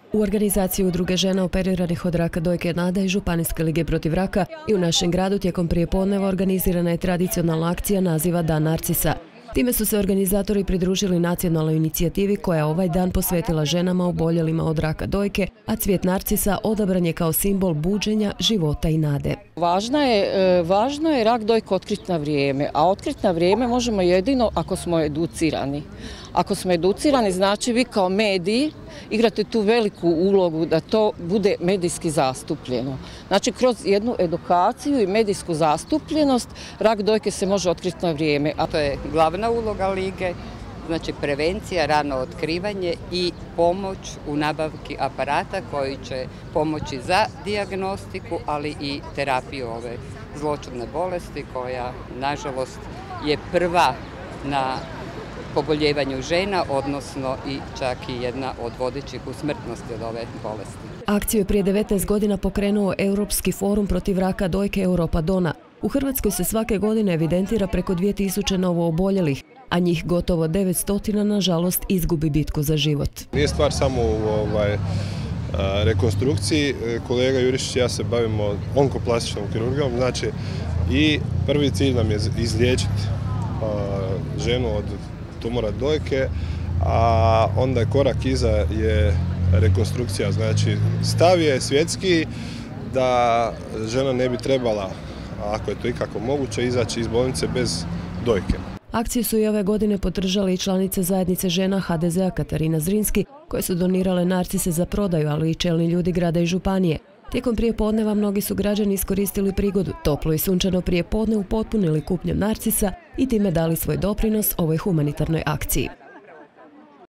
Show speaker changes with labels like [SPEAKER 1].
[SPEAKER 1] U organizaciji Udruge žena operiranih od raka dojke Nada i Županijske lige protiv raka i u našem gradu tijekom prijepodneva organizirana je tradicionalna akcija naziva Dan narcisa. Time su se organizatori pridružili nacionalnoj inicijativi koja je ovaj dan posvetila ženama oboljelima od raka dojke, a cvijet narcisa odabran je kao simbol buđenja, života i nade.
[SPEAKER 2] Važno je rak dojke otkriti na vrijeme, a otkriti na vrijeme možemo jedino ako smo educirani. Ako smo educirani, znači vi kao mediji igrate tu veliku ulogu da to bude medijski zastupljeno. Znači kroz jednu edukaciju i medijsku zastupljenost rak dojke se može otkriti na vrijeme.
[SPEAKER 3] A to je glavna uloga lige, znači prevencija, rano otkrivanje i pomoć u nabavki aparata koji će pomoći za dijagnostiku, ali i terapiju ove zloćudne bolesti koja, nažalost, je prva na poboljevanju žena, odnosno i čak i jedna od vodećih u smrtnosti od ove bolesti.
[SPEAKER 1] Akciju je prije 19 godina pokrenuo Europski forum protiv raka dojke Europa Dona. U Hrvatskoj se svake godine evidentira preko 2000 novo oboljelih, a njih gotovo 900 nažalost izgubi bitku za život.
[SPEAKER 4] Nije stvar samo u rekonstrukciji. Kolega Jurišić i ja se bavimo onkoplastičnom kirurgijom, znači i prvi cilj nam je izliječiti ženu od tumora dojke, a onda korak iza je rekonstrukcija. Znači stav je svjetski da žena ne bi trebala, ako je to ikako moguće, izaći iz bolnice bez dojke.
[SPEAKER 1] Akciju su i ove godine podržale i članice zajednice žena HDZ-a Katarina Zrinski, koje su donirale narcise za prodaju, ali i čelni ljudi grada i županije. Tijekom prijepodneva mnogi su građani iskoristili prigodu, toplo i sunčano prijepodne upotpunili kupnjom narcisa i time dali svoj doprinos ovoj humanitarnoj akciji.